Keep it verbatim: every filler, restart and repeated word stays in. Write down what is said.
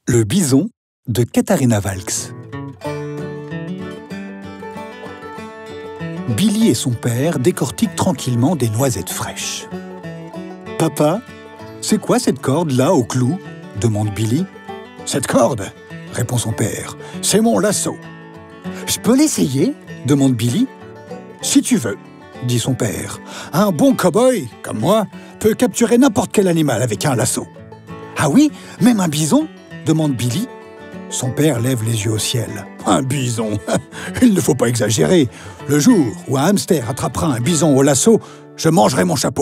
Le bison de Katharina Walks. Billy et son père décortiquent tranquillement des noisettes fraîches. « Papa, c'est quoi cette corde-là au clou ?» demande Billy. « Cette corde ?» répond son père. « C'est mon lasso. »« Je peux l'essayer ?» demande Billy. « Si tu veux, » dit son père. « Un bon cow-boy, comme moi, peut capturer n'importe quel animal avec un lasso. »« Ah oui, même un bison ?» demande Billy. Son père lève les yeux au ciel. « Un bison? Il ne faut pas exagérer. Le jour où un hamster attrapera un bison au lasso, je mangerai mon chapeau. »